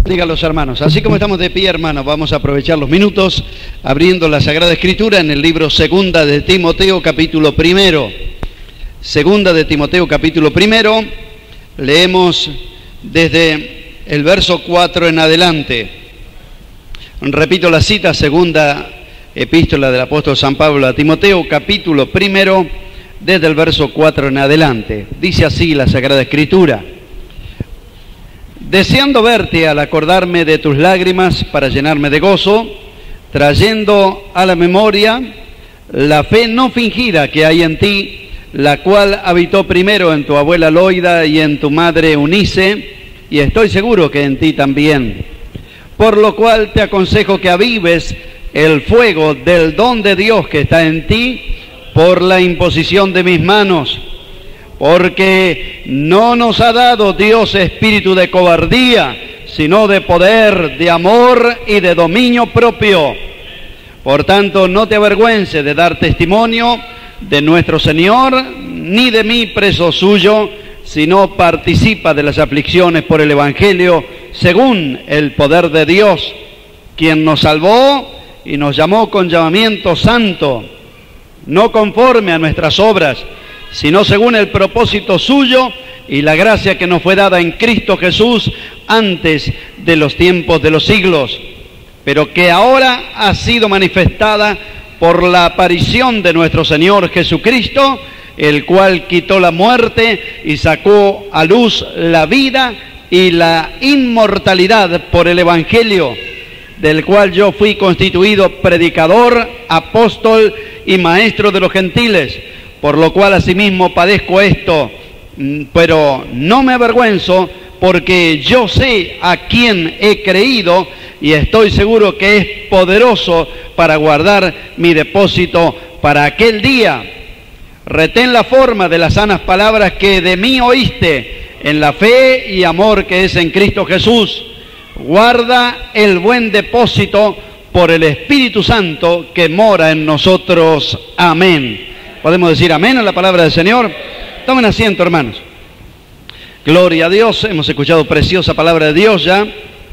Digan los hermanos, así como estamos de pie, hermanos, vamos a aprovechar los minutos abriendo la Sagrada Escritura en el libro Segunda de Timoteo, capítulo 1. Segunda de Timoteo, capítulo 1, leemos desde el verso 4 en adelante. Repito la cita, segunda epístola del apóstol San Pablo a Timoteo, capítulo 1, desde el verso 4 en adelante. Dice así la Sagrada Escritura: deseando verte al acordarme de tus lágrimas para llenarme de gozo, trayendo a la memoria la fe no fingida que hay en ti, la cual habitó primero en tu abuela Loida y en tu madre Eunice, y estoy seguro que en ti también. Por lo cual te aconsejo que avives el fuego del don de Dios que está en ti por la imposición de mis manos. Porque no nos ha dado Dios espíritu de cobardía, sino de poder, de amor y de dominio propio. Por tanto, no te avergüences de dar testimonio de nuestro Señor, ni de mí preso suyo, sino participa de las aflicciones por el Evangelio, según el poder de Dios, quien nos salvó y nos llamó con llamamiento santo, no conforme a nuestras obras, sino según el propósito suyo y la gracia que nos fue dada en Cristo Jesús antes de los tiempos de los siglos, pero que ahora ha sido manifestada por la aparición de nuestro Señor Jesucristo, el cual quitó la muerte y sacó a luz la vida y la inmortalidad por el Evangelio, del cual yo fui constituido predicador, apóstol y maestro de los gentiles, por lo cual asimismo padezco esto, pero no me avergüenzo, porque yo sé a quién he creído y estoy seguro que es poderoso para guardar mi depósito para aquel día. Retén la forma de las sanas palabras que de mí oíste, en la fe y amor que es en Cristo Jesús. Guarda el buen depósito por el Espíritu Santo que mora en nosotros. Amén. ¿Podemos decir amén a la palabra del Señor? Tomen asiento, hermanos. Gloria a Dios. Hemos escuchado preciosa palabra de Dios ya.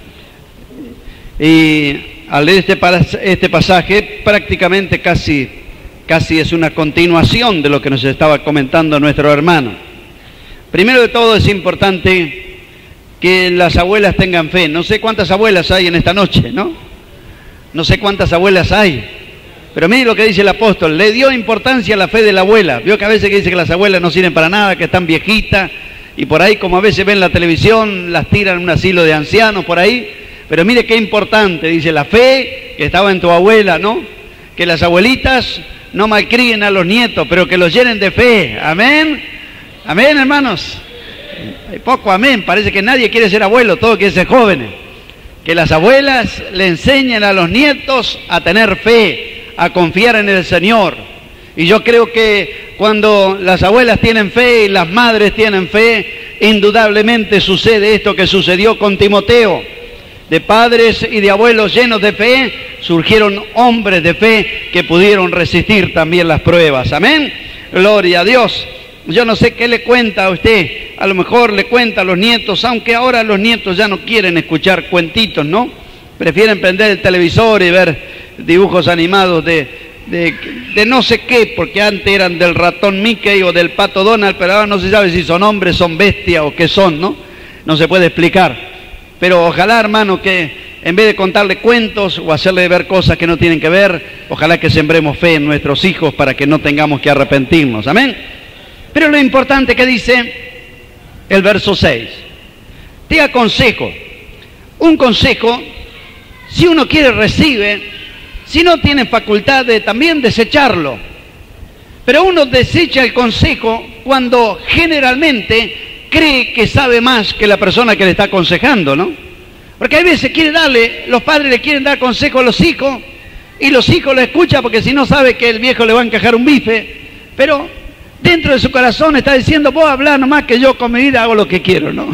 Y al leer este pasaje, prácticamente casi es una continuación de lo que nos estaba comentando nuestro hermano. Primero de todo es importante que las abuelas tengan fe. No sé cuántas abuelas hay en esta noche, ¿no? No sé cuántas abuelas hay. Pero mire lo que dice el apóstol: le dio importancia a la fe de la abuela. Vio que a veces que dice que las abuelas no sirven para nada, que están viejitas, y por ahí, como a veces ven la televisión, las tiran en un asilo de ancianos por ahí. Pero mire qué importante, dice, la fe que estaba en tu abuela, ¿no? Que las abuelitas no malcríen a los nietos, pero que los llenen de fe. Amén. Amén, hermanos. Hay poco amén, parece que nadie quiere ser abuelo, todos quieren ser jóvenes. Que las abuelas le enseñen a los nietos a tener fe, a confiar en el Señor. Y yo creo que cuando las abuelas tienen fe y las madres tienen fe, indudablemente sucede esto que sucedió con Timoteo. De padres y de abuelos llenos de fe, surgieron hombres de fe que pudieron resistir también las pruebas. Amén. Gloria a Dios. Yo no sé qué le cuenta a usted, a lo mejor le cuenta a los nietos, aunque ahora los nietos ya no quieren escuchar cuentitos, ¿no? Prefieren prender el televisor y ver dibujos animados de no sé qué, porque antes eran del ratón Mickey o del pato Donald, pero ahora no se sabe si son hombres, son bestias o qué son, ¿no? No se puede explicar. Pero ojalá, hermano, que en vez de contarle cuentos o hacerle ver cosas que no tienen que ver, ojalá que sembremos fe en nuestros hijos para que no tengamos que arrepentirnos. Amén. Pero lo importante que dice el verso 6: te aconsejo. Un consejo, si uno quiere, recibe. Si no tiene facultad de también desecharlo. Pero uno desecha el consejo cuando generalmente cree que sabe más que la persona que le está aconsejando, ¿no? Porque hay veces los padres le quieren dar consejo a los hijos, y los hijos lo escuchan porque si no sabe que el viejo le va a encajar un bife, pero dentro de su corazón está diciendo: vos hablá nomás que yo con mi vida hago lo que quiero, ¿no?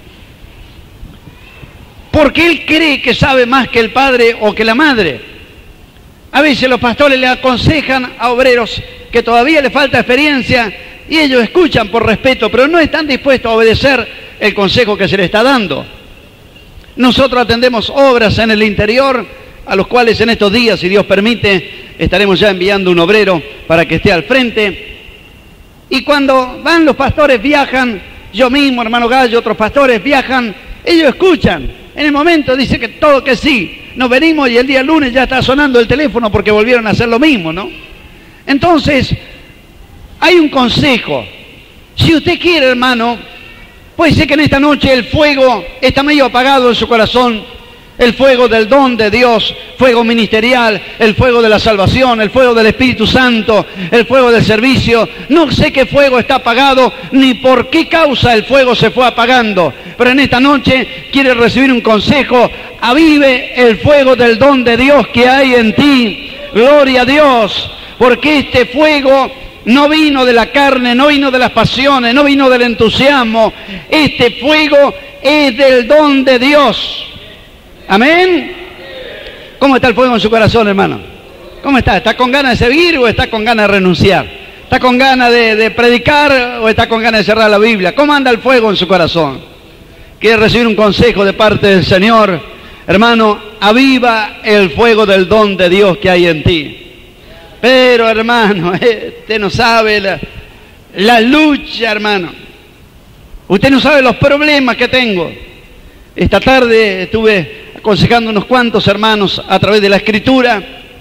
Porque él cree que sabe más que el padre o que la madre. A veces los pastores le aconsejan a obreros que todavía le falta experiencia, y ellos escuchan por respeto, pero no están dispuestos a obedecer el consejo que se le está dando. Nosotros atendemos obras en el interior, a los cuales en estos días, si Dios permite, estaremos ya enviando un obrero para que esté al frente. Y cuando van los pastores, viajan, yo mismo, hermano Gallo, otros pastores viajan, ellos escuchan. En el momento dice que todo que sí. Nos venimos y el día lunes ya está sonando el teléfono porque volvieron a hacer lo mismo, ¿no? Entonces, hay un consejo. Si usted quiere, hermano, puede ser que en esta noche el fuego está medio apagado en su corazón, el fuego del don de Dios, fuego ministerial, el fuego de la salvación, el fuego del Espíritu Santo, el fuego del servicio. No sé qué fuego está apagado, ni por qué causa el fuego se fue apagando, pero en esta noche quiere recibir un consejo. Avive el fuego del don de Dios que hay en ti. Gloria a Dios, porque este fuego no vino de la carne, no vino de las pasiones, no vino del entusiasmo. Este fuego es del don de Dios. Amén. ¿Cómo está el fuego en su corazón, hermano? ¿Cómo está? ¿Está con ganas de seguir o está con ganas de renunciar? ¿Está con ganas de predicar o está con ganas de cerrar la Biblia? ¿Cómo anda el fuego en su corazón? ¿Quiere recibir un consejo de parte del Señor? Hermano, aviva el fuego del don de Dios que hay en ti. Pero, hermano, usted no sabe la lucha, hermano. Usted no sabe los problemas que tengo. Esta tarde estuve aconsejando unos cuantos hermanos a través de la Escritura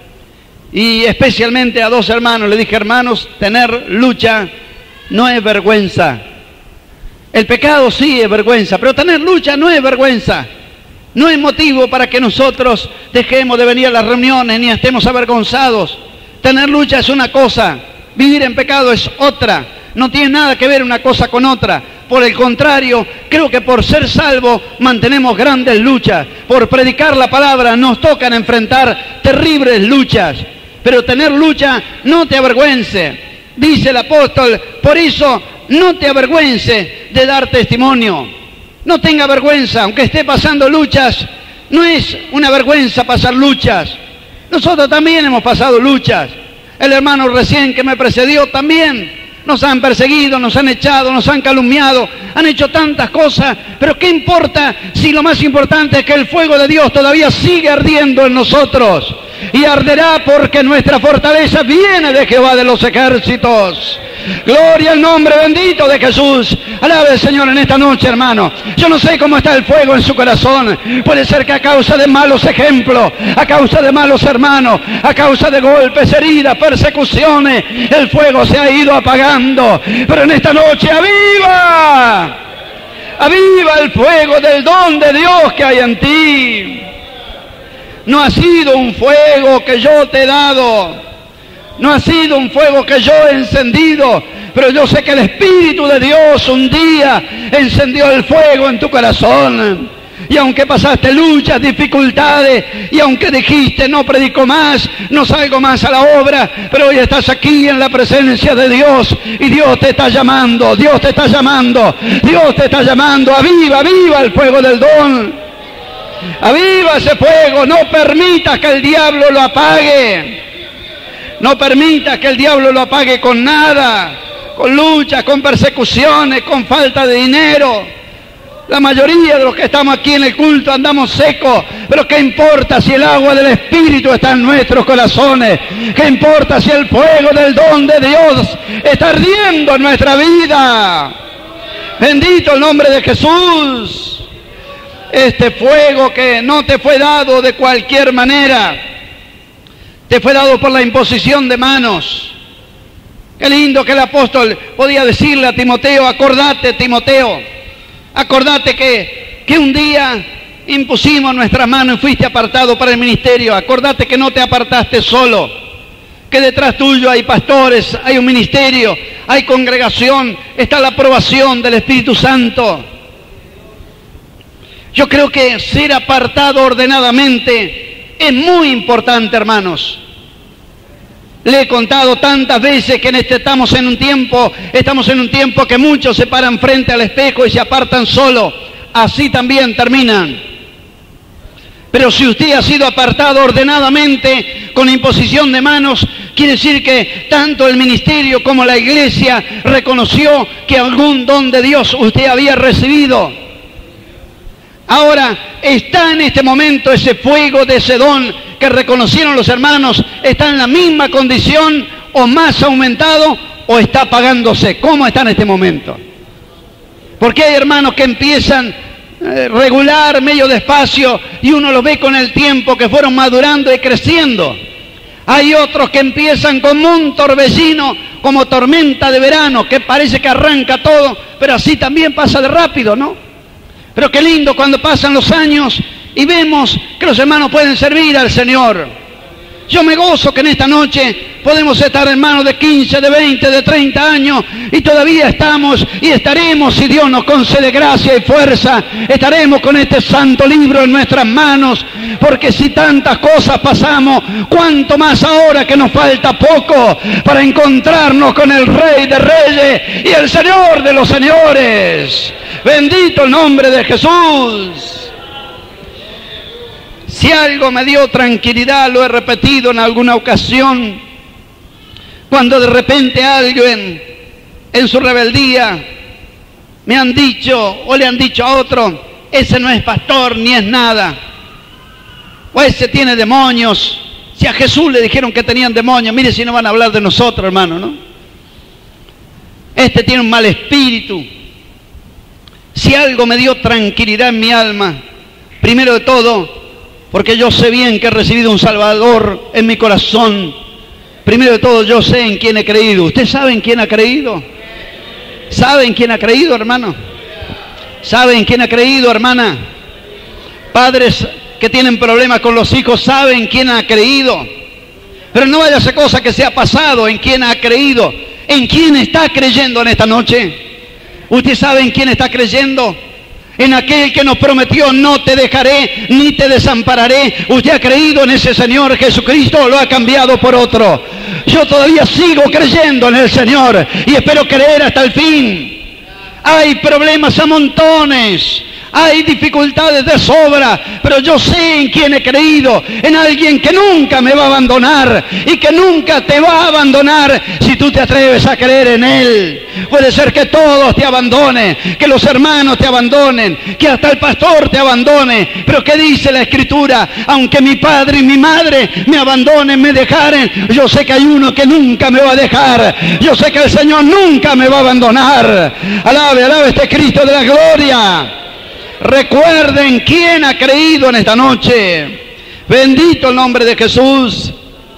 y especialmente a dos hermanos. Le dije, hermanos, tener lucha no es vergüenza. El pecado sí es vergüenza, pero tener lucha no es vergüenza. No es motivo para que nosotros dejemos de venir a las reuniones ni estemos avergonzados. Tener lucha es una cosa, vivir en pecado es otra. No tiene nada que ver una cosa con otra. Por el contrario, creo que por ser salvo mantenemos grandes luchas. Por predicar la palabra nos tocan enfrentar terribles luchas. Pero tener lucha no te avergüence. Dice el apóstol, por eso no te avergüences de dar testimonio. No tenga vergüenza, aunque esté pasando luchas. No es una vergüenza pasar luchas. Nosotros también hemos pasado luchas. El hermano recién que me precedió también. Nos han perseguido, nos han echado, nos han calumniado, han hecho tantas cosas, pero ¿qué importa si lo más importante es que el fuego de Dios todavía sigue ardiendo en nosotros? Y arderá porque nuestra fortaleza viene de Jehová de los ejércitos. Gloria al nombre bendito de Jesús. Alabe al Señor en esta noche, hermano. Yo no sé cómo está el fuego en su corazón. Puede ser que a causa de malos ejemplos, a causa de malos hermanos, a causa de golpes, heridas, persecuciones, el fuego se ha ido apagando. Pero en esta noche, ¡aviva! ¡Aviva el fuego del don de Dios que hay en ti! No ha sido un fuego que yo te he dado, no ha sido un fuego que yo he encendido, pero yo sé que el Espíritu de Dios un día encendió el fuego en tu corazón. Y aunque pasaste luchas, dificultades, y aunque dijiste no predico más, no salgo más a la obra, pero hoy estás aquí en la presencia de Dios y Dios te está llamando, Dios te está llamando, Dios te está llamando. Aviva, aviva el fuego del don. Aviva ese fuego, no permitas que el diablo lo apague. No permitas que el diablo lo apague con nada, con luchas, con persecuciones, con falta de dinero. La mayoría de los que estamos aquí en el culto andamos secos, pero ¿qué importa si el agua del Espíritu está en nuestros corazones? ¿Qué importa si el fuego del don de Dios está ardiendo en nuestra vida? Bendito el nombre de Jesús. Este fuego que no te fue dado de cualquier manera, te fue dado por la imposición de manos. Qué lindo que el apóstol podía decirle a Timoteo, acordate, Timoteo, acordate que un día impusimos nuestras manos y fuiste apartado para el ministerio. Acordate que no te apartaste solo, que detrás tuyo hay pastores, hay un ministerio, hay congregación, está la aprobación del Espíritu Santo. Yo creo que ser apartado ordenadamente es muy importante, hermanos. Le he contado tantas veces que estamos en un tiempo que muchos se paran frente al espejo y se apartan solo. Así también terminan. Pero si usted ha sido apartado ordenadamente, con imposición de manos, quiere decir que tanto el ministerio como la iglesia reconoció que algún don de Dios usted había recibido. Ahora, está en este momento ese fuego de ese don que reconocieron los hermanos, está en la misma condición o más aumentado o está apagándose. ¿Cómo está en este momento? Porque hay hermanos que empiezan regular, medio despacio, y uno los ve con el tiempo que fueron madurando y creciendo. Hay otros que empiezan como un torbellino, como tormenta de verano, que parece que arranca todo, pero así también pasa de rápido, ¿no? Pero qué lindo cuando pasan los años y vemos que los hermanos pueden servir al Señor. Yo me gozo que en esta noche podemos estar hermanos de 15, de 20, de 30 años y todavía estamos y estaremos, si Dios nos concede gracia y fuerza, estaremos con este santo libro en nuestras manos, porque si tantas cosas pasamos, cuánto más ahora que nos falta poco para encontrarnos con el Rey de Reyes y el Señor de los Señores. Bendito el nombre de Jesús. Si algo me dio tranquilidad, lo he repetido en alguna ocasión, cuando de repente alguien en su rebeldía me han dicho o le han dicho a otro, ese no es pastor ni es nada, o ese tiene demonios. Si a Jesús le dijeron que tenían demonios, mire si no van a hablar de nosotros, hermano, ¿no? Este tiene un mal espíritu. Si algo me dio tranquilidad en mi alma, primero de todo, porque yo sé bien que he recibido un Salvador en mi corazón. Primero de todo, yo sé en quién he creído. ¿Usted sabe en quién ha creído? ¿Sabe en quién ha creído, hermano? ¿Sabe en quién ha creído, hermana? Padres que tienen problemas con los hijos, ¿saben en quién ha creído? Pero no vaya a ser cosa que se ha pasado, en quién ha creído. ¿En quién está creyendo en esta noche? ¿Usted sabe en quién está creyendo? En aquel que nos prometió, no te dejaré ni te desampararé. Usted ha creído en ese Señor Jesucristo o lo ha cambiado por otro. Yo todavía sigo creyendo en el Señor y espero creer hasta el fin. Hay problemas a montones, hay dificultades de sobra, pero yo sé en quién he creído, en alguien que nunca me va a abandonar y que nunca te va a abandonar si tú te atreves a creer en Él. Puede ser que todos te abandonen, que los hermanos te abandonen, que hasta el pastor te abandone, pero ¿qué dice la Escritura? Aunque mi padre y mi madre me abandonen, me dejaren, yo sé que hay uno que nunca me va a dejar, yo sé que el Señor nunca me va a abandonar. Alabe, alabe este Cristo de la gloria. Recuerden quién ha creído en esta noche. Bendito el nombre de Jesús.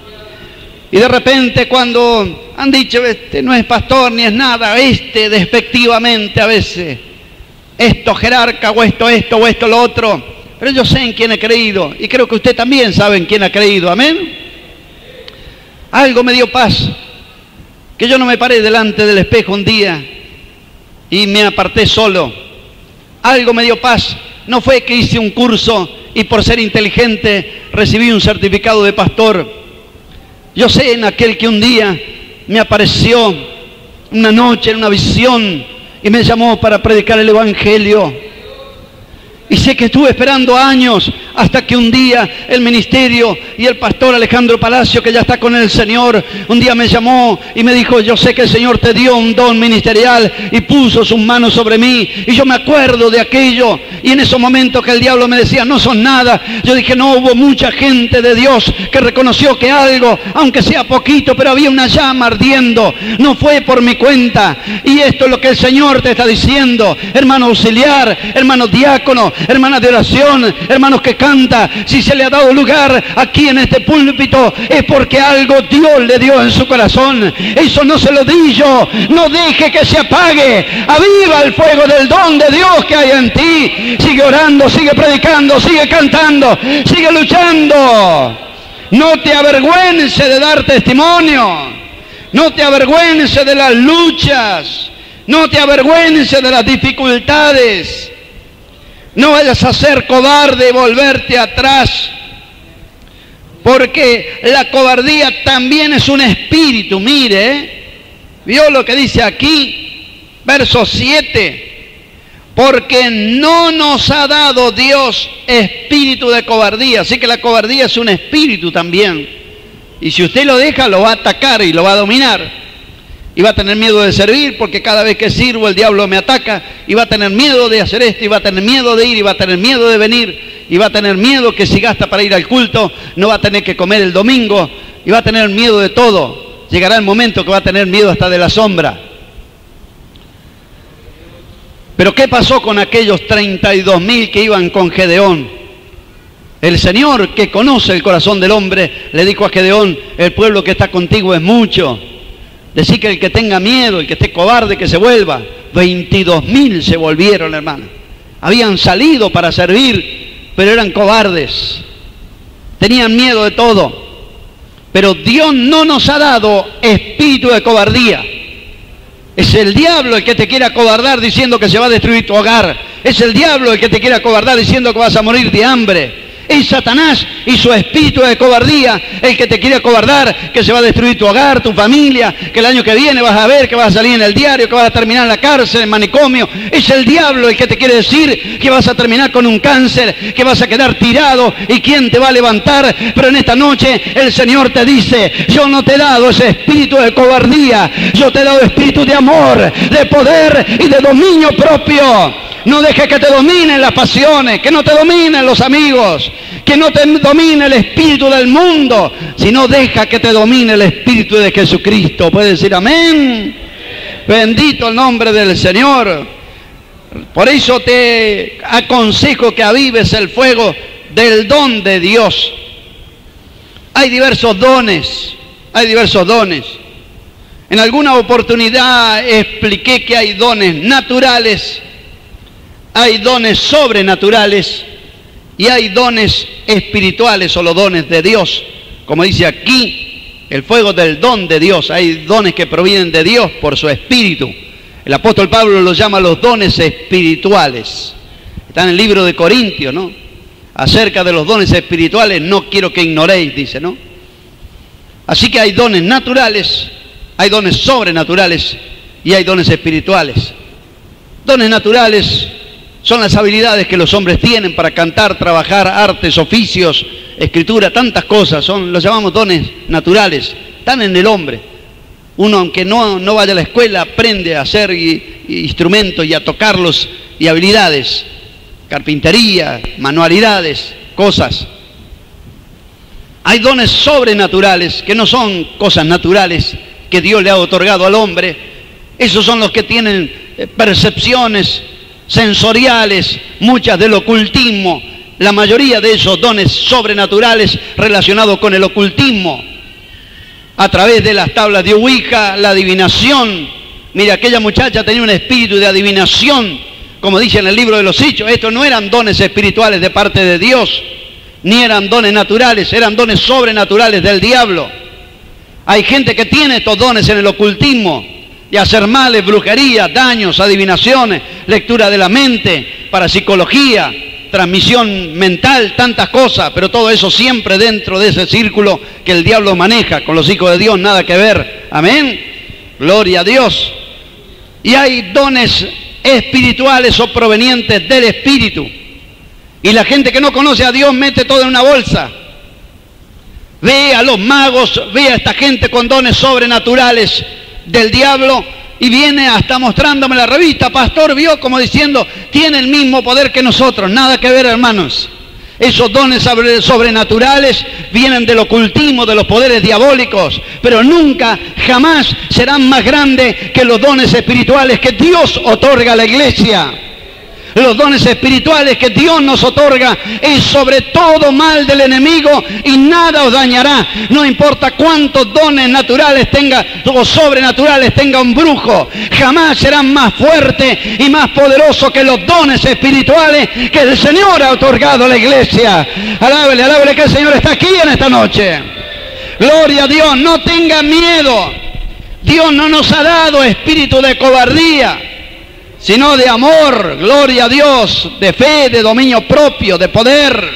Y de repente cuando han dicho, este no es pastor ni es nada, despectivamente a veces, esto jerarca o esto lo otro, pero yo sé en quién he creído y creo que usted también sabe en quién ha creído, amén. Algo me dio paz, que yo no me paré delante del espejo un día y me aparté solo. Algo me dio paz, no fue que hice un curso y por ser inteligente recibí un certificado de pastor. Yo sé en aquel que un día me apareció una noche en una visión y me llamó para predicar el Evangelio. Y sé que estuve esperando años hasta que un día el ministerio y el pastor Alejandro Palacio, que ya está con el Señor, un día me llamó y me dijo, yo sé que el Señor te dio un don ministerial y puso sus manos sobre mí. Y yo me acuerdo de aquello y en esos momentos que el diablo me decía, no son nada, yo dije, no, hubo mucha gente de Dios que reconoció que algo, aunque sea poquito, pero había una llama ardiendo, no fue por mi cuenta. Y esto es lo que el Señor te está diciendo, hermano auxiliar, hermano diácono, hermanas de oración, hermanos que canta, si se le ha dado lugar aquí en este púlpito es porque algo Dios le dio en su corazón. Eso no se lo di yo, no deje que se apague, aviva el fuego del don de Dios que hay en ti. Sigue orando, sigue predicando, sigue cantando, sigue luchando. No te avergüences de dar testimonio, no te avergüences de las luchas, no te avergüences de las dificultades. No vayas a ser cobarde y volverte atrás, porque la cobardía también es un espíritu. Mire, ¿vio lo que dice aquí? Verso 7, porque no nos ha dado Dios espíritu de cobardía. Así que la cobardía es un espíritu también, y si usted lo deja lo va a atacar y lo va a dominar. y va a tener miedo de servir porque cada vez que sirvo el diablo me ataca, y va a tener miedo de hacer esto, y va a tener miedo de ir, y va a tener miedo de venir, y va a tener miedo que si gasta para ir al culto no va a tener que comer el domingo, y va a tener miedo de todo. Llegará el momento que va a tener miedo hasta de la sombra. Pero ¿qué pasó con aquellos 32.000 que iban con Gedeón? El Señor, que conoce el corazón del hombre, le dijo a Gedeón: el pueblo que está contigo es mucho. Decí que el que tenga miedo, el que esté cobarde, que se vuelva. 22.000 se volvieron, hermano. Habían salido para servir, pero eran cobardes. Tenían miedo de todo. Pero Dios no nos ha dado espíritu de cobardía. Es el diablo el que te quiere acobardar diciendo que se va a destruir tu hogar. Es el diablo el que te quiere acobardar diciendo que vas a morir de hambre. Es Satanás y su espíritu de cobardía el que te quiere acobardar, que se va a destruir tu hogar, tu familia, que el año que viene vas a ver que vas a salir en el diario, que vas a terminar en la cárcel, en manicomio. Es el diablo el que te quiere decir que vas a terminar con un cáncer, que vas a quedar tirado y quién te va a levantar. Pero en esta noche el Señor te dice: yo no te he dado ese espíritu de cobardía, yo te he dado espíritu de amor, de poder y de dominio propio. No dejes que te dominen las pasiones, que no te dominen los amigos, que no te domine el espíritu del mundo, sino deja que te domine el espíritu de Jesucristo. ¿Puedes decir amén? Bendito el nombre del Señor. Por eso te aconsejo que avives el fuego del don de Dios. Hay diversos dones, En alguna oportunidad expliqué que hay dones naturales, hay dones sobrenaturales y hay dones espirituales o los dones de Dios. Como dice aquí, el fuego del don de Dios. Hay dones que provienen de Dios por su espíritu. El apóstol Pablo los llama los dones espirituales. Está en el libro de Corintios, ¿no? Acerca de los dones espirituales, no quiero que ignoréis, dice, ¿no? Así que hay dones naturales, hay dones sobrenaturales y hay dones espirituales. Dones naturales son las habilidades que los hombres tienen para cantar, trabajar, artes, oficios, escritura, tantas cosas. Los llamamos dones naturales. Están en el hombre. Uno, aunque no vaya a la escuela, aprende a hacer instrumentos y a tocarlos, y habilidades. Carpintería, manualidades, cosas. Hay dones sobrenaturales que no son cosas naturales que Dios le ha otorgado al hombre. Esos son los que tienen percepciones sensoriales, muchas del ocultismo, la mayoría de esos dones sobrenaturales relacionados con el ocultismo, a través de las tablas de Ouija, la adivinación. Mira, aquella muchacha tenía un espíritu de adivinación, como dice en el libro de los Hechos. Estos no eran dones espirituales de parte de Dios, ni eran dones naturales, eran dones sobrenaturales del diablo. Hay gente que tiene estos dones en el ocultismo, de hacer males, brujería, daños, adivinaciones, lectura de la mente, parapsicología, transmisión mental, tantas cosas, pero todo eso siempre dentro de ese círculo que el diablo maneja. Con los hijos de Dios nada que ver. Amén. Gloria a Dios. Y hay dones espirituales o provenientes del Espíritu. Y la gente que no conoce a Dios mete todo en una bolsa. Ve a los magos, ve a esta gente con dones sobrenaturales del diablo, y viene hasta mostrándome la revista: pastor, vio, como diciendo, tiene el mismo poder que nosotros. Nada que ver, hermanos. Esos dones sobrenaturales vienen del ocultismo, de los poderes diabólicos, pero nunca, jamás serán más grandes que los dones espirituales que Dios otorga a la iglesia. Los dones espirituales que Dios nos otorga es sobre todo mal del enemigo y nada os dañará. No importa cuántos dones naturales tenga o sobrenaturales tenga un brujo, jamás serán más fuertes y más poderosos que los dones espirituales que el Señor ha otorgado a la iglesia. Alábele, alábele que el Señor está aquí en esta noche. Gloria a Dios, no tengan miedo. Dios no nos ha dado espíritu de cobardía, sino de amor, gloria a Dios, de fe, de dominio propio, de poder.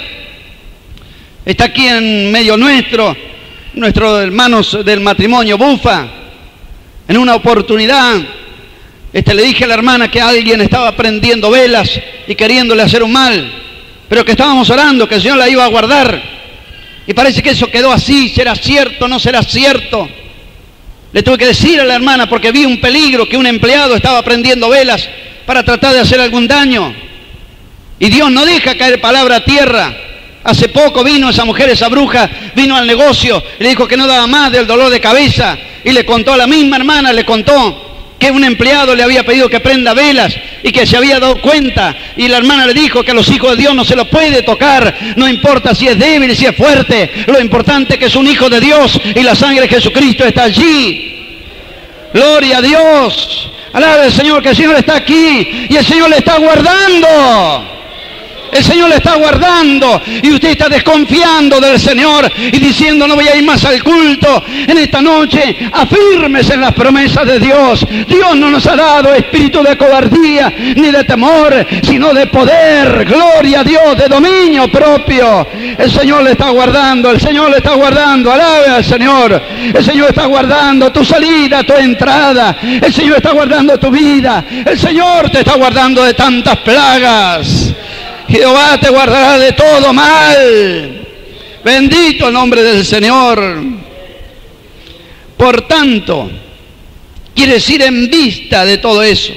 Está aquí en medio nuestros hermanos del matrimonio Bufa. En una oportunidad, le dije a la hermana que alguien estaba prendiendo velas y queriéndole hacer un mal, pero que estábamos orando, que el Señor la iba a guardar. Y parece que eso quedó así. ¿Será cierto? ¿No será cierto? Le tuve que decir a la hermana porque vi un peligro, que un empleado estaba prendiendo velas para tratar de hacer algún daño. Y Dios no deja caer palabra a tierra. Hace poco vino esa mujer, esa bruja, vino al negocio y le dijo que no daba más del dolor de cabeza. Y le contó a la misma hermana, le contó que un empleado le había pedido que prenda velas y que se había dado cuenta. Y la hermana le dijo que a los hijos de Dios no se los puede tocar. No importa si es débil, si es fuerte. Lo importante es que es un hijo de Dios y la sangre de Jesucristo está allí. Gloria a Dios. Alabe al Señor, que el Señor está aquí y el Señor le está guardando. El Señor le está guardando y usted está desconfiando del Señor y diciendo no voy a ir más al culto. En esta noche afírmese en las promesas de Dios. Dios no nos ha dado espíritu de cobardía ni de temor, sino de poder, gloria a Dios, de dominio propio. El Señor le está guardando, el Señor le está guardando. Alabe al Señor. El Señor está guardando tu salida, tu entrada. El Señor está guardando tu vida. El Señor te está guardando de tantas plagas. Jehová te guardará de todo mal. Bendito el nombre del Señor. Por tanto, quiere decir en vista de todo eso,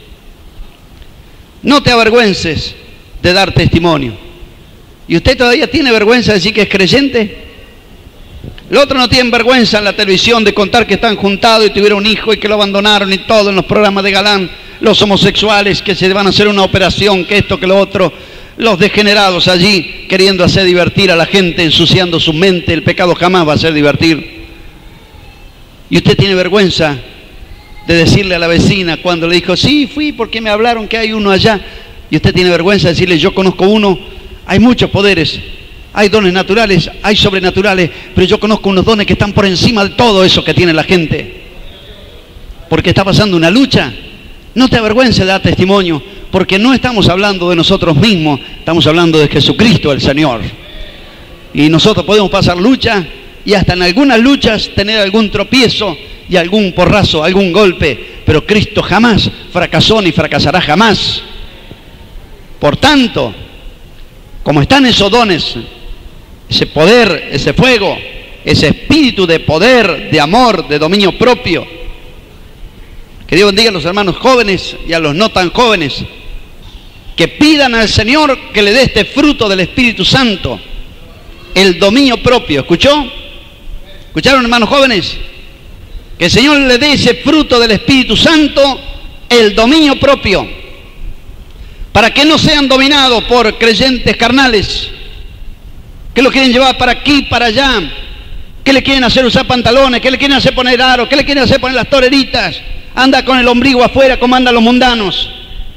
no te avergüences de dar testimonio. ¿Y usted todavía tiene vergüenza de decir que es creyente? El otro no tiene vergüenza en la televisión de contar que están juntados y tuvieron un hijo y que lo abandonaron y todo en los programas de galán. Los homosexuales que se van a hacer una operación, que esto, que lo otro. Los degenerados allí queriendo hacer divertir a la gente, ensuciando su mente. El pecado jamás va a hacer divertir. Y usted tiene vergüenza de decirle a la vecina cuando le dijo, sí, fui porque me hablaron que hay uno allá. Y usted tiene vergüenza de decirle, yo conozco uno. Hay muchos poderes, hay dones naturales, hay sobrenaturales, pero yo conozco unos dones que están por encima de todo eso que tiene la gente. Porque está pasando una lucha. No te avergüences de dar testimonio, porque no estamos hablando de nosotros mismos, estamos hablando de Jesucristo el Señor. Y nosotros podemos pasar lucha y hasta en algunas luchas tener algún tropiezo y algún porrazo, algún golpe, pero Cristo jamás fracasó ni fracasará jamás. Por tanto, como están esos dones, ese poder, ese fuego, ese espíritu de poder, de amor, de dominio propio, que Dios bendiga a los hermanos jóvenes y a los no tan jóvenes, que pidan al Señor que le dé este fruto del Espíritu Santo, el dominio propio. ¿Escuchó? ¿Escucharon, hermanos jóvenes? Que el Señor le dé ese fruto del Espíritu Santo, el dominio propio, para que no sean dominados por creyentes carnales, que lo quieren llevar para aquí, para allá, que le quieren hacer usar pantalones, que le quieren hacer poner aros, que le quieren hacer poner las toreritas. Anda con el ombligo afuera como andan los mundanos.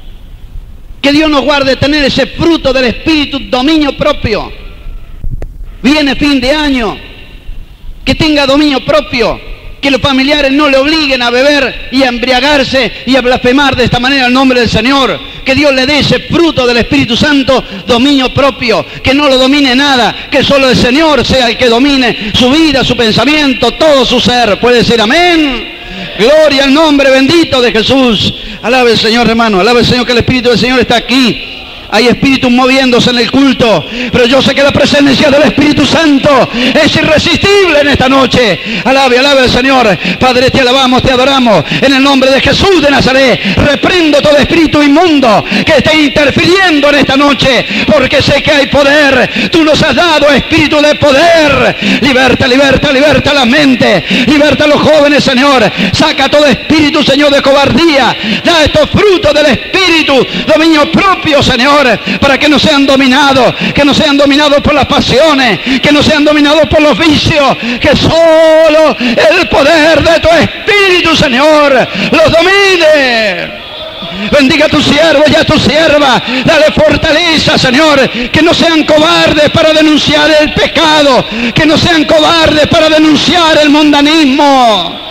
Que Dios nos guarde tener ese fruto del Espíritu, dominio propio. Viene fin de año, que tenga dominio propio, que los familiares no le obliguen a beber y a embriagarse y a blasfemar de esta manera el nombre del Señor. Que Dios le dé ese fruto del Espíritu Santo, dominio propio, que no lo domine nada, que solo el Señor sea el que domine su vida, su pensamiento, todo su ser. ¿Puede decir amén? Gloria al nombre bendito de Jesús. Alabe al Señor, hermano. Alabe al Señor, que el Espíritu del Señor está aquí. Hay espíritus moviéndose en el culto, pero yo sé que la presencia del Espíritu Santo es irresistible en esta noche. Alabe, alabe al Señor. Padre, te alabamos, te adoramos. En el nombre de Jesús de Nazaret, reprendo todo espíritu inmundo que esté interfiriendo en esta noche, porque sé que hay poder. Tú nos has dado espíritu de poder. Liberta, liberta, liberta la mente. Liberta a los jóvenes, Señor. Saca todo espíritu, Señor, de cobardía. Da estos frutos del Espíritu, dominio propio, Señor, para que no sean dominados, que no sean dominados por las pasiones, que no sean dominados por los vicios, que solo el poder de tu Espíritu, Señor, los domine. Bendiga a tu siervo y a tu sierva, dale fortaleza, Señor, que no sean cobardes para denunciar el pecado, que no sean cobardes para denunciar el mundanismo.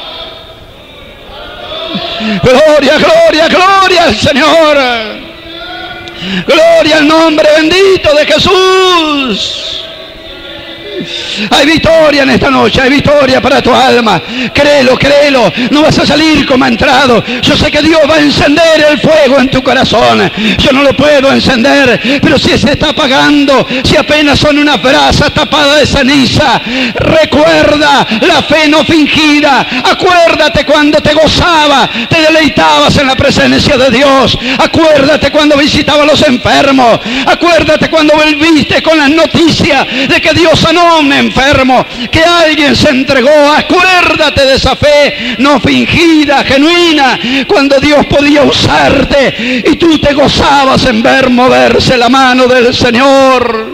Gloria, gloria, gloria al Señor. Gloria al nombre bendito de Jesús. Hay victoria en esta noche, hay victoria para tu alma. Créelo, créelo. No vas a salir como ha entrado. Yo sé que Dios va a encender el fuego en tu corazón. Yo no lo puedo encender, pero si se está apagando, si apenas son unas brasas tapadas de ceniza, recuerda la fe no fingida. Acuérdate cuando te gozaba, te deleitabas en la presencia de Dios. Acuérdate cuando visitabas a los enfermos. Acuérdate cuando volviste con las noticias de que Dios sanó a un enfermo, que alguien se entregó. Acuérdate de esa fe no fingida, genuina, cuando Dios podía usarte y tú te gozabas en ver moverse la mano del Señor.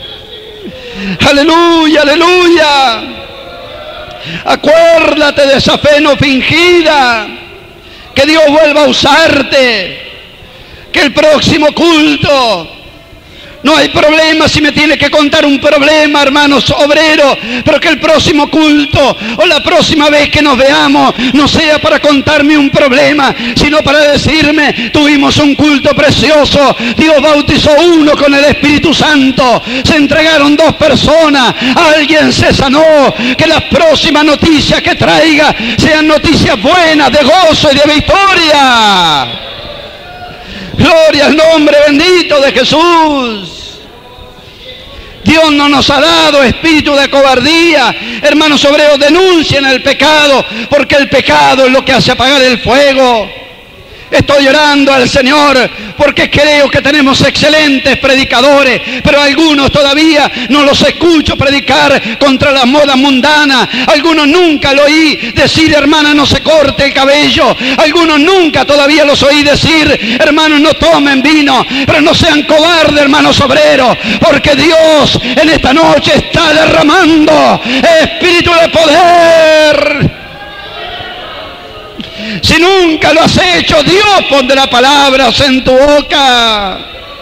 Aleluya, aleluya. Acuérdate de esa fe no fingida, que Dios vuelva a usarte, que el próximo culto, no hay problema si me tiene que contar un problema, hermanos obreros, pero que el próximo culto o la próxima vez que nos veamos no sea para contarme un problema, sino para decirme: tuvimos un culto precioso, Dios bautizó uno con el Espíritu Santo, se entregaron 2 personas, alguien se sanó. Que las próximas noticias que traiga sean noticias buenas, de gozo y de victoria. Gloria al nombre bendito de Jesús. Dios no nos ha dado espíritu de cobardía. Hermanos obreros, denuncien el pecado, porque el pecado es lo que hace apagar el fuego. Estoy orando al Señor porque creo que tenemos excelentes predicadores, pero algunos todavía no los escucho predicar contra las modas mundanas. Algunos nunca lo oí decir: hermana, no se corte el cabello. Algunos nunca todavía los oí decir: hermanos, no tomen vino. Pero no sean cobardes, hermanos obreros, porque Dios en esta noche está derramando espíritu de poder. Si nunca lo has hecho, Dios pondrá palabras en tu boca.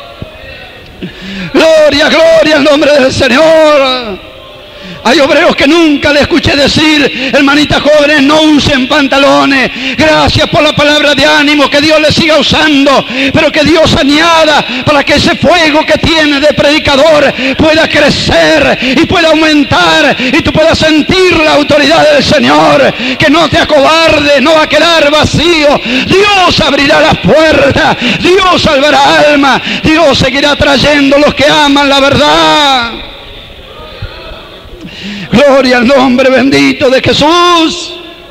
Gloria, gloria al nombre del Señor. Hay obreros que nunca le escuché decir: hermanitas jóvenes, no usen pantalones. Gracias por la palabra de ánimo, que Dios les siga usando, pero que Dios añada para que ese fuego que tiene de predicador pueda crecer y pueda aumentar, y tú puedas sentir la autoridad del Señor. Que no te acobardes, no va a quedar vacío. Dios abrirá las puertas, Dios salvará almas, Dios seguirá trayendo los que aman la verdad. Gloria al nombre bendito de Jesús.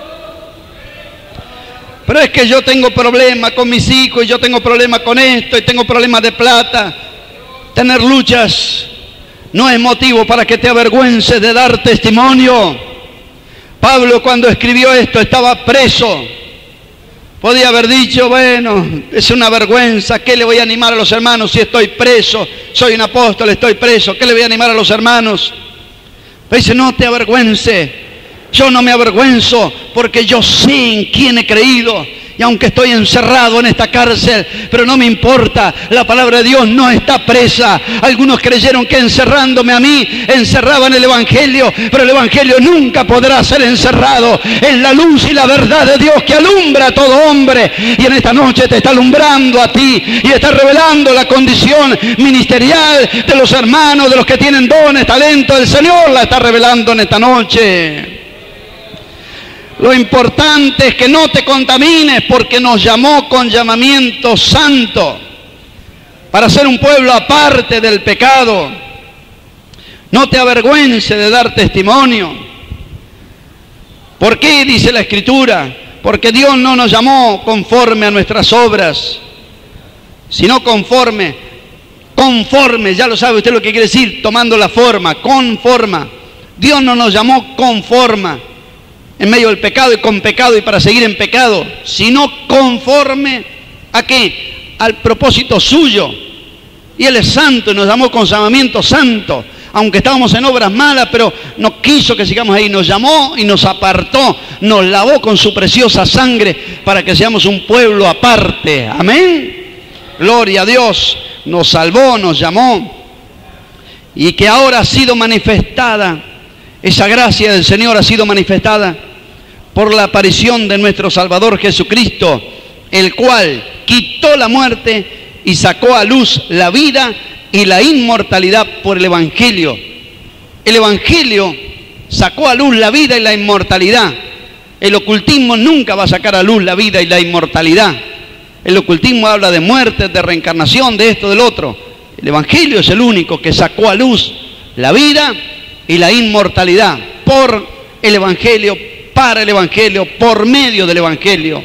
Pero es que yo tengo problemas con mis hijos, y yo tengo problemas con esto, y tengo problemas de plata. Tener luchas no es motivo para que te avergüences de dar testimonio. Pablo, cuando escribió esto, estaba preso. Podía haber dicho: bueno, es una vergüenza, ¿qué le voy a animar a los hermanos si estoy preso? Soy un apóstol, estoy preso, ¿qué le voy a animar a los hermanos? Pero dice: no te avergüences. Yo no me avergüenzo, porque yo sé en quién he creído. Y aunque estoy encerrado en esta cárcel, pero no me importa, la palabra de Dios no está presa. Algunos creyeron que encerrándome a mí encerraban el Evangelio, pero el Evangelio nunca podrá ser encerrado. Es la luz y la verdad de Dios que alumbra a todo hombre, y en esta noche te está alumbrando a ti, y está revelando la condición ministerial de los hermanos, de los que tienen dones, talentos. El Señor la está revelando en esta noche. Lo importante es que no te contamines, porque nos llamó con llamamiento santo para ser un pueblo aparte del pecado. No te avergüences de dar testimonio. ¿Por qué? Dice la Escritura: porque Dios no nos llamó conforme a nuestras obras, sino conforme, ya lo sabe usted lo que quiere decir, tomando la forma, conforma. Dios no nos llamó conforma, en medio del pecado y con pecado y para seguir en pecado, sino conforme ¿a qué? Al propósito suyo. Y Él es santo y nos llamó con llamamiento santo, aunque estábamos en obras malas, pero no quiso que sigamos ahí. Nos llamó y nos apartó, nos lavó con su preciosa sangre para que seamos un pueblo aparte. Amén. Gloria a Dios. Nos salvó, nos llamó, y que ahora ha sido manifestada. Esa gracia del Señor ha sido manifestada por la aparición de nuestro Salvador Jesucristo, el cual quitó la muerte y sacó a luz la vida y la inmortalidad por el Evangelio. El Evangelio sacó a luz la vida y la inmortalidad. El ocultismo nunca va a sacar a luz la vida y la inmortalidad. El ocultismo habla de muerte, de reencarnación, de esto, del otro. El Evangelio es el único que sacó a luz la vida y la inmortalidad por el Evangelio, para el Evangelio, por medio del Evangelio.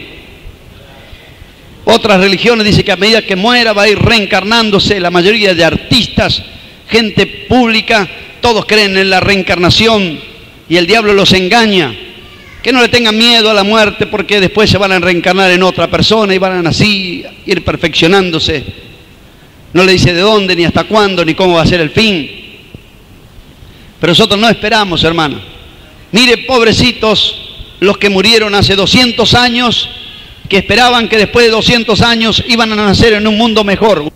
Otras religiones dicen que a medida que muera va a ir reencarnándose. La mayoría de artistas, gente pública, todos creen en la reencarnación y el diablo los engaña. Que no le tengan miedo a la muerte porque después se van a reencarnar en otra persona y van a así ir perfeccionándose. No le dice de dónde, ni hasta cuándo, ni cómo va a ser el fin. Pero nosotros no esperamos, hermano. Mire, pobrecitos, los que murieron hace 200 años, que esperaban que después de 200 años iban a nacer en un mundo mejor.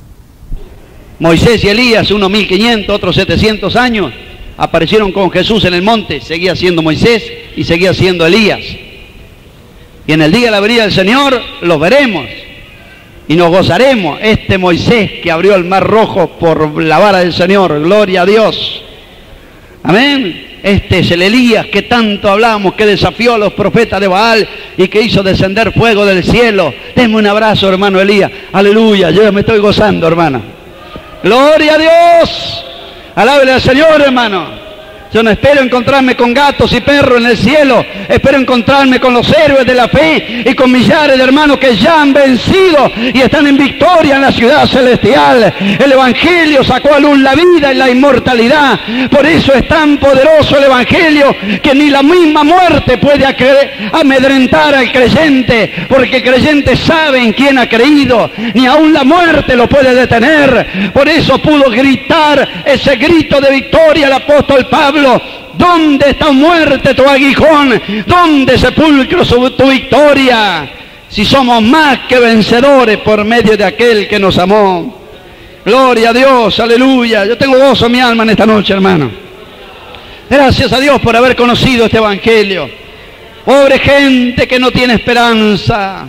Moisés y Elías, unos 1500, otros 700 años, aparecieron con Jesús en el monte. Seguía siendo Moisés y seguía siendo Elías. Y en el día de la venida del Señor los veremos y nos gozaremos. Este Moisés que abrió el mar rojo por la vara del Señor, gloria a Dios. Amén. Este es el Elías que tanto hablamos, que desafió a los profetas de Baal y que hizo descender fuego del cielo. Denme un abrazo, hermano Elías. Aleluya, yo me estoy gozando, hermano. Gloria a Dios. Alábele al Señor, hermano. Yo no espero encontrarme con gatos y perros en el cielo. Espero encontrarme con los héroes de la fe y con millares de hermanos que ya han vencido y están en victoria en la ciudad celestial. El Evangelio sacó a luz la vida y la inmortalidad. Por eso es tan poderoso el Evangelio que ni la misma muerte puede amedrentar al creyente, porque el creyente sabe en quién ha creído. Ni aún la muerte lo puede detener. Por eso pudo gritar ese grito de victoria el apóstol Pablo. ¿Dónde está muerte tu aguijón? ¿Dónde sepulcro tu victoria? Si somos más que vencedores por medio de aquel que nos amó. Gloria a Dios, aleluya. Yo tengo gozo en mi alma en esta noche, hermano. Gracias a Dios por haber conocido este Evangelio. Pobre gente que no tiene esperanza.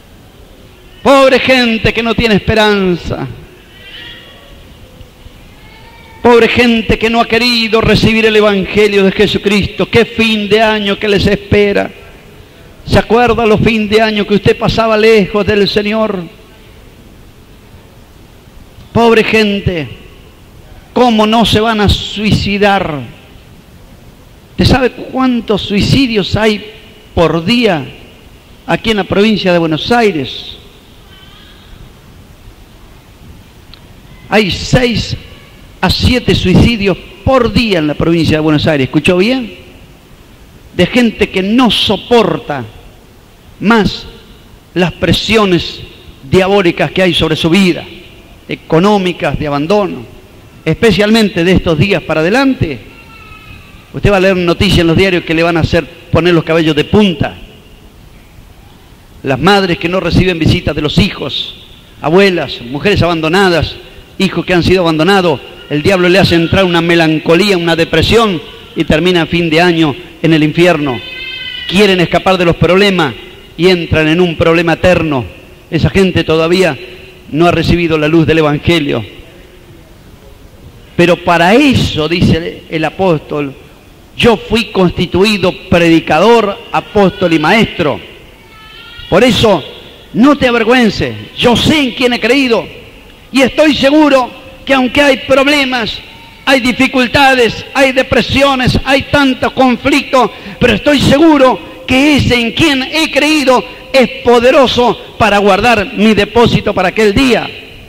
Pobre gente que no tiene esperanza. Pobre gente que no ha querido recibir el Evangelio de Jesucristo. Qué fin de año que les espera. ¿Se acuerda los fin de año que usted pasaba lejos del Señor? Pobre gente, ¿cómo no se van a suicidar? ¿Usted sabe cuántos suicidios hay por día aquí en la provincia de Buenos Aires? Hay 6 a 7 suicidios por día en la provincia de Buenos Aires. ¿Escuchó bien? De gente que no soporta más las presiones diabólicas que hay sobre su vida, económicas, de abandono, especialmente de estos días para adelante. Usted va a leer noticias en los diarios que le van a hacer poner los cabellos de punta. Las madres que no reciben visitas de los hijos, abuelas, mujeres abandonadas, hijos que han sido abandonados. El diablo le hace entrar una melancolía, una depresión y termina a fin de año en el infierno. Quieren escapar de los problemas y entran en un problema eterno. Esa gente todavía no ha recibido la luz del Evangelio. Pero para eso, dice el apóstol, yo fui constituido predicador, apóstol y maestro. Por eso, no te avergüences. Yo sé en quién he creído y estoy seguro que aunque hay problemas, hay dificultades, hay depresiones, hay tantos conflictos, pero estoy seguro que ese en quien he creído es poderoso para guardar mi depósito para aquel día.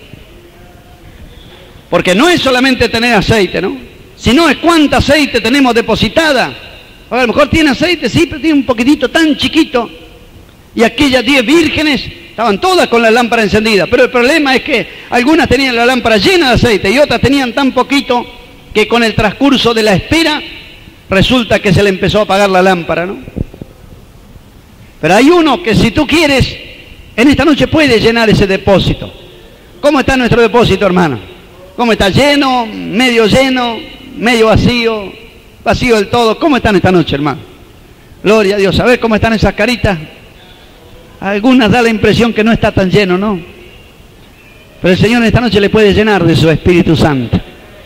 Porque no es solamente tener aceite, ¿no? Sino es cuánto aceite tenemos depositada. A lo mejor tiene aceite, sí, pero tiene un poquitito tan chiquito. Y aquellas 10 vírgenes estaban todas con la lámpara encendida, pero el problema es que algunas tenían la lámpara llena de aceite y otras tenían tan poquito que con el transcurso de la espera resulta que se le empezó a apagar la lámpara, ¿no? Pero hay uno que si tú quieres, en esta noche puede llenar ese depósito. ¿Cómo está nuestro depósito, hermano? ¿Cómo está? ¿Lleno? ¿Medio vacío? ¿Vacío del todo? ¿Cómo están esta noche, hermano? Gloria a Dios. A ver cómo están esas caritas. Algunas da la impresión que no está tan lleno, ¿no? Pero el Señor esta noche le puede llenar de su Espíritu Santo.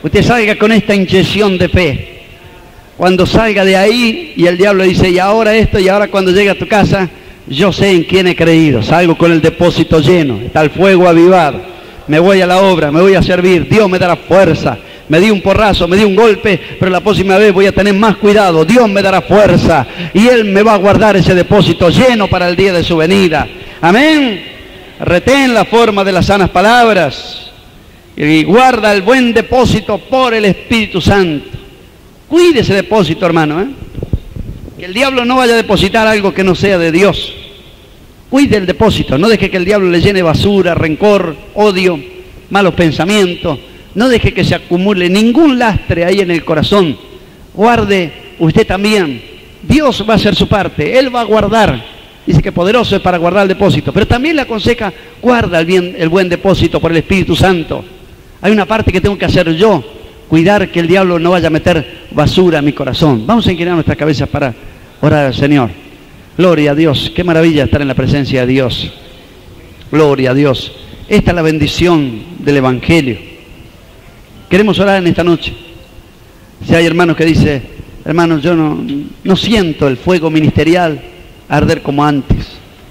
Usted salga con esta inyección de fe. Cuando salga de ahí y el diablo dice, y ahora esto, y ahora cuando llegue a tu casa, yo sé en quién he creído. Salgo con el depósito lleno, está el fuego avivado. Me voy a la obra, me voy a servir. Dios me dará fuerza. Me di un porrazo, me di un golpe, pero la próxima vez voy a tener más cuidado. Dios me dará fuerza y Él me va a guardar ese depósito lleno para el día de su venida. Amén. Retén la forma de las sanas palabras y guarda el buen depósito por el Espíritu Santo. Cuide ese depósito, hermano, que el diablo no vaya a depositar algo que no sea de Dios. Cuide el depósito, no deje que el diablo le llene basura, rencor, odio, malos pensamientos. No deje que se acumule ningún lastre ahí en el corazón. Guarde usted también. Dios va a hacer su parte, Él va a guardar. Dice que poderoso es para guardar el depósito, pero también le aconseja, guarda el buen depósito por el Espíritu Santo. Hay una parte que tengo que hacer yo, cuidar que el diablo no vaya a meter basura en mi corazón. Vamos a inclinar nuestras cabezas para orar al Señor. Gloria a Dios, qué maravilla estar en la presencia de Dios. Gloria a Dios. Esta es la bendición del Evangelio. Queremos orar en esta noche. Si hay hermanos que dicen, hermanos, yo no siento el fuego ministerial arder como antes.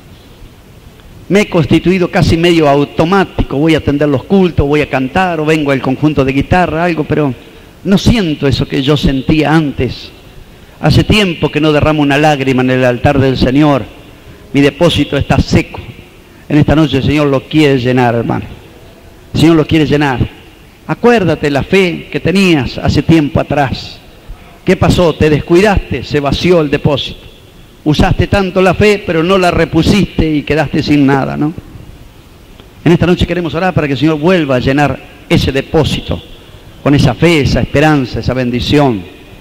Me he constituido casi medio automático, voy a atender los cultos, voy a cantar o vengo al conjunto de guitarra, algo, pero no siento eso que yo sentía antes. Hace tiempo que no derramo una lágrima en el altar del Señor. Mi depósito está seco. En esta noche el Señor lo quiere llenar, hermano. El Señor lo quiere llenar. Acuérdate la fe que tenías hace tiempo atrás. ¿Qué pasó? Te descuidaste, se vació el depósito. Usaste tanto la fe, pero no la repusiste y quedaste sin nada, ¿no? En esta noche queremos orar para que el Señor vuelva a llenar ese depósito con esa fe, esa esperanza, esa bendición.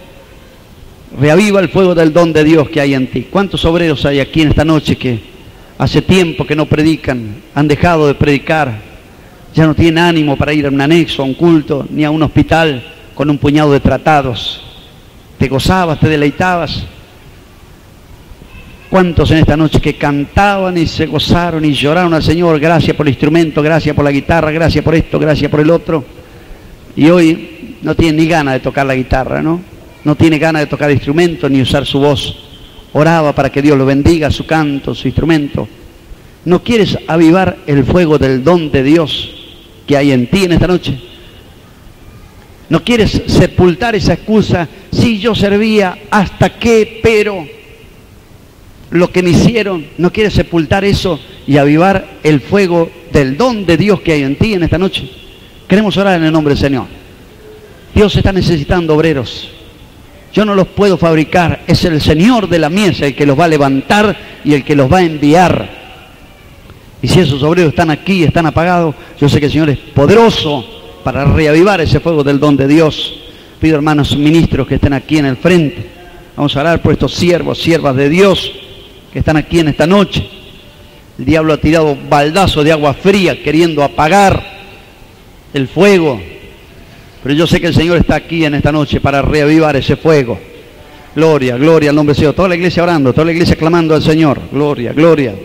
Reaviva el fuego del don de Dios que hay en ti. ¿Cuántos obreros hay aquí en esta noche que hace tiempo que no predican, han dejado de predicar, ya no tienen ánimo para ir a un anexo, a un culto, ni a un hospital con un puñado de tratados? Te gozabas, te deleitabas. ¿Cuántos en esta noche que cantaban y se gozaron y lloraron al Señor? Gracias por el instrumento, gracias por la guitarra, gracias por esto, gracias por el otro. Y hoy no tienen ni ganas de tocar la guitarra, ¿no? No tiene ganas de tocar el instrumento ni usar su voz. Oraba para que Dios lo bendiga, su canto, su instrumento. ¿No quieres avivar el fuego del don de Dios que hay en ti en esta noche? ¿No quieres sepultar esa excusa? Sí, yo servía, ¿hasta qué? Pero lo que me hicieron. ¿No quieres sepultar eso y avivar el fuego del don de Dios que hay en ti en esta noche? Queremos orar en el nombre del Señor. Dios está necesitando obreros. Yo no los puedo fabricar, es el Señor de la mies el que los va a levantar y el que los va a enviar. Y si esos obreros están aquí, están apagados, yo sé que el Señor es poderoso para reavivar ese fuego del don de Dios. Pido, hermanos ministros, que estén aquí en el frente. Vamos a orar por estos siervos, siervas de Dios que están aquí en esta noche. El diablo ha tirado baldazo de agua fría queriendo apagar el fuego. Pero yo sé que el Señor está aquí en esta noche para reavivar ese fuego. Gloria, gloria al nombre del Señor. Toda la iglesia orando, toda la iglesia clamando al Señor. Gloria, gloria.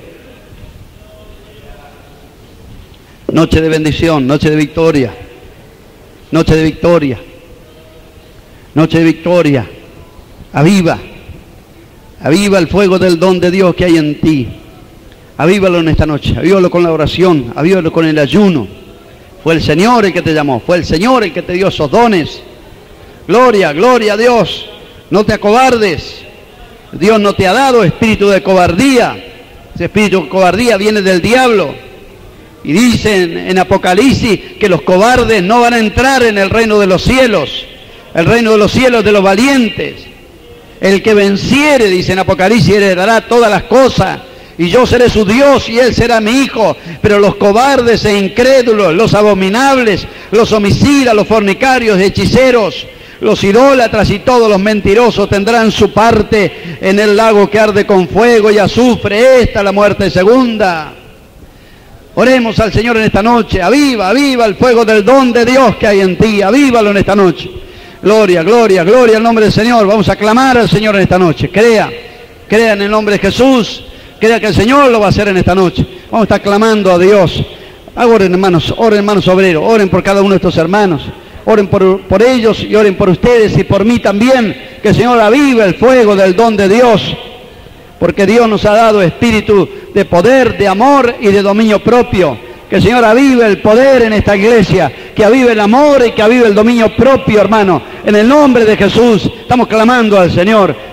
Noche de bendición, noche de victoria. Noche de victoria. Noche de victoria. Aviva. Aviva el fuego del don de Dios que hay en ti. Avívalo en esta noche. Avívalo con la oración. Avívalo con el ayuno. Fue el Señor el que te llamó, fue el Señor el que te dio esos dones. Gloria, gloria a Dios. No te acobardes. Dios no te ha dado espíritu de cobardía. Ese espíritu de cobardía viene del diablo. Y dicen en Apocalipsis que los cobardes no van a entrar en el reino de los cielos. El reino de los cielos de los valientes. El que venciere, dice en Apocalipsis, heredará todas las cosas. Y yo seré su Dios y él será mi hijo. Pero los cobardes e incrédulos, los abominables, los homicidas, los fornicarios, hechiceros, los idólatras y todos los mentirosos tendrán su parte en el lago que arde con fuego y azufre. Esta es la muerte segunda. Oremos al Señor en esta noche. Aviva, aviva el fuego del don de Dios que hay en ti. Avívalo en esta noche. Gloria, gloria, gloria al nombre del Señor. Vamos a clamar al Señor en esta noche. Crea, crea en el nombre de Jesús. Crea que el Señor lo va a hacer en esta noche. Vamos a estar clamando a Dios. Oren hermanos obreros, oren por cada uno de estos hermanos. Oren por ellos y oren por ustedes y por mí también, que el Señor avive el fuego del don de Dios, porque Dios nos ha dado espíritu de poder, de amor y de dominio propio. Que el Señor avive el poder en esta iglesia, que avive el amor y que avive el dominio propio, hermano. En el nombre de Jesús estamos clamando al Señor.